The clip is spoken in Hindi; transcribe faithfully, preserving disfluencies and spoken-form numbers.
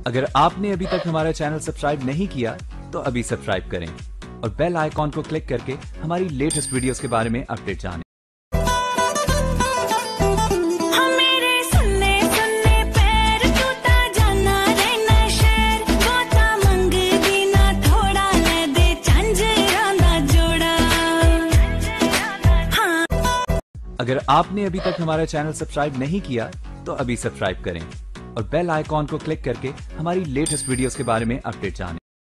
अगर आपने अभी तक हमारा चैनल सब्सक्राइब नहीं किया तो अभी सब्सक्राइब करें और बेल आइकॉन को क्लिक करके हमारी लेटेस्ट वीडियोस के बारे में अपडेट जानें। अगर आपने अभी तक हमारा चैनल सब्सक्राइब नहीं किया तो अभी सब्सक्राइब करें और बेल आइकॉन को क्लिक करके हमारी लेटेस्ट वीडियोस के बारे में अपडेट जानें।